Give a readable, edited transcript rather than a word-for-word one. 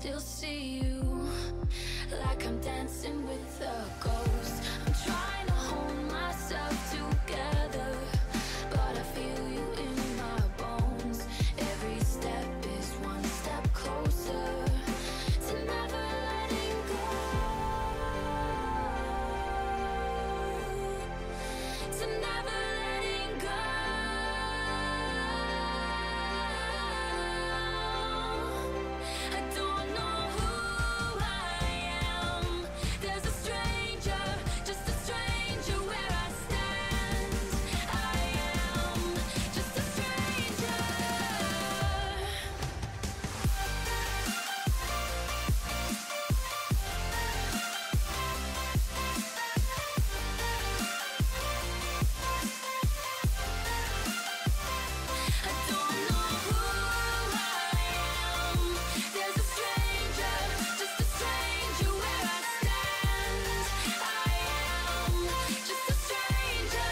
still see you, like I'm dancing with a ghost. I'm trying to hold myself together, but I feel you in my bones. Every step is one step closer to never letting go, to never letting go. I don't know who I am. There's a stranger, just a stranger where I stand. I am just a stranger. I don't know who I am. There's a stranger, just a stranger where I stand. I am just a stranger.